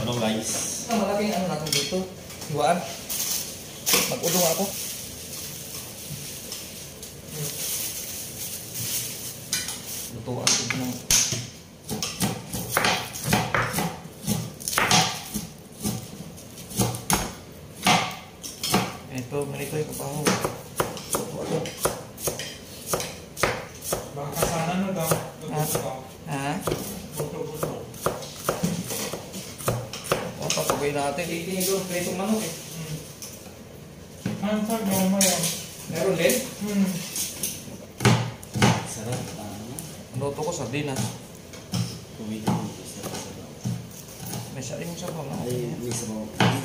Ano guys? Malaking ano natin dito. Hiwaan. Mag-udong ako. Lutuan ko ng... Ito, ganito yung kapaho. Lutuan. Baka sana no daw. Ha? Buto-buto. O, papagay natin. Itingin doon, pritong manok eh. Ang sarap mo yun. Meron din? Sarap. Luto ko sardinas. Kumili ko sarap. May saing sa pa. Ay, may sabaw.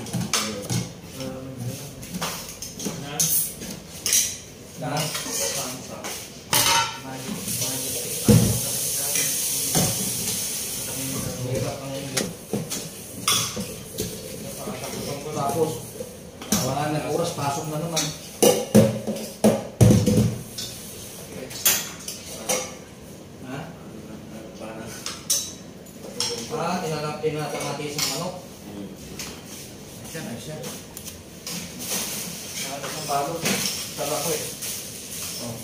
Na? Tapos, wala na oras, pasok na naman. Ha? Tinatamatis ng manok. Ayan, ayan. Ano ng balot? Tara ko eh. Oh,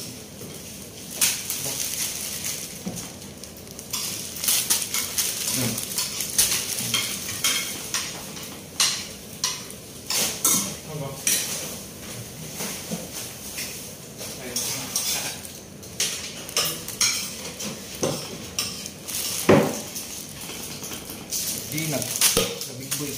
Dina, the big boy.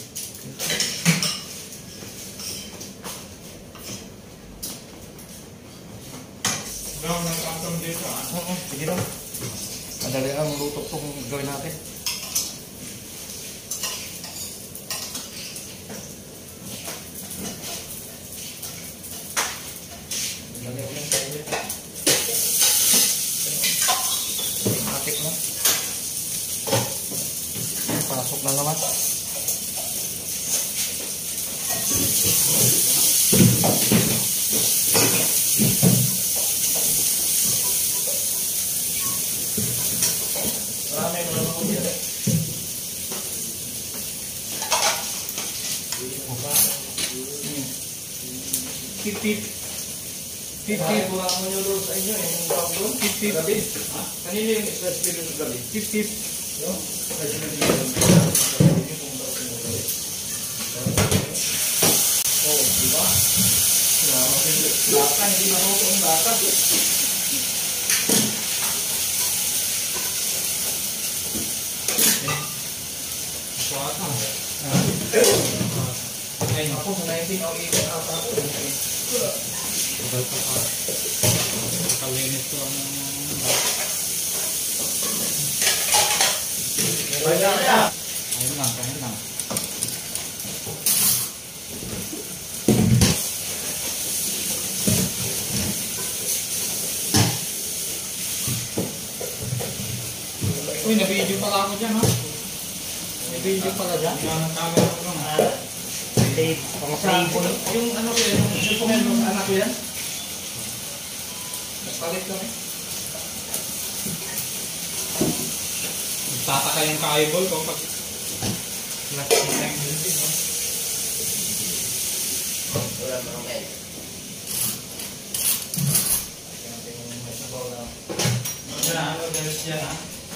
Daw nagkakam dito ah. Oo, sige lang. Madali ang luto itong gawin natin. Madali ulit tayo. Matik na. Pasok na naman. Marami mo naman ko dito. Tip-tip. Tip-tip. Wala mo nyo doon sa inyo. Yung tawag doon. Tip-tip. Gabi. Kanina yung express video sa gabi. Tip-tip. Yung express video. Oh, diba? Lata, hindi maruto ang lata. Suwata. Ay, ako sa 19 ako ikot ata ako. Kalinis ko ang... Ayun lang, kain lang. Uy, na-video pala ako dyan, ha? May video pala dyan? Yung camera ko lang. Tape. Yung ano ko yan, yung anak ko yan. Nagpalit kami. Tataka yung ka-eyeball ko pag... Wala na lang kayo. Ano guys yan ha?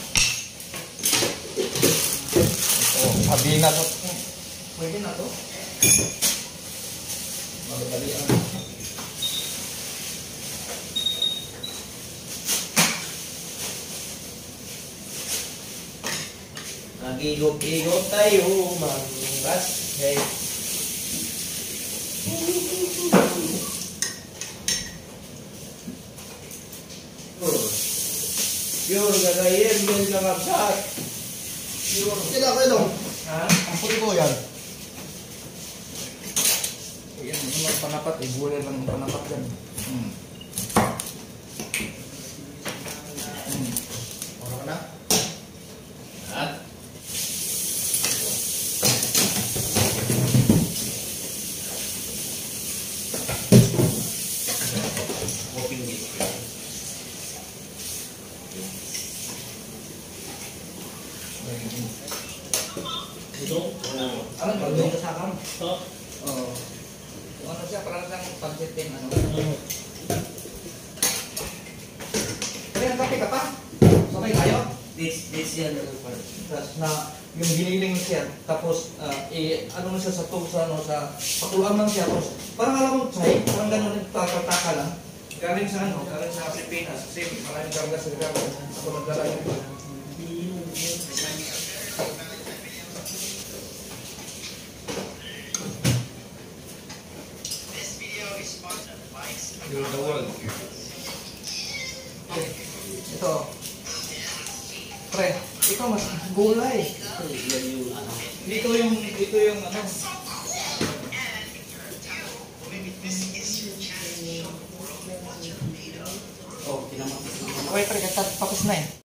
Oh, sabi na to. Pwede na to. Madali ang... Nag-igop-igop tayo, mangas. Hey. Pure gagayin, yun ka magsat. Pure. Sila ko ito. Ha? Ang puti ko yan. Yan, yung mga panapat, ibulay lang yung panapat yan. Wala ka na? At? Walking dito. Ano, bagong kasakam? Oo. Kung ano siya, parang siyang pagsiting, ano. Kaya nagkape ka pa? Sabay tayo? This yan ano pa. Tapos na yung giniling siya, tapos ano na siya sa pakuluan lang siya, tapos parang alam mo, Chay, parang gano'n yung taka lang. Galing sa galing sa Pilipinas, kasi maraming karga sa karga. Ako nagdala yung iba. You're the world. Ito. Pre, ikaw mas gulay. Yan yung ano. Dito yung ano. Oh, kinamatis naman. Okay, pre, tapos na eh.